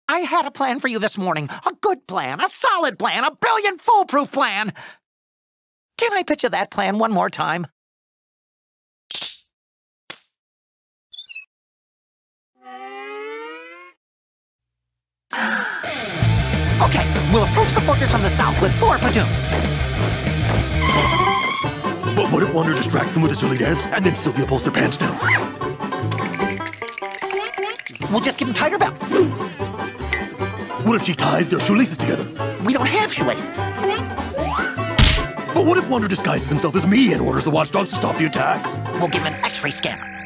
I had a plan for you this morning. A good plan, a solid plan, a brilliant, foolproof plan. Can I pitch you that plan one more time? Okay, we'll approach the fortress from the south with 4 platoons. But what if Wonder distracts them with a silly dance, and then Sylvia pulls their pants down? We'll just give them tighter belts. What if she ties their shoelaces together? We don't have shoelaces. But what if Wonder disguises himself as me and orders the watchdogs to stop the attack? We'll give him an X-ray scanner.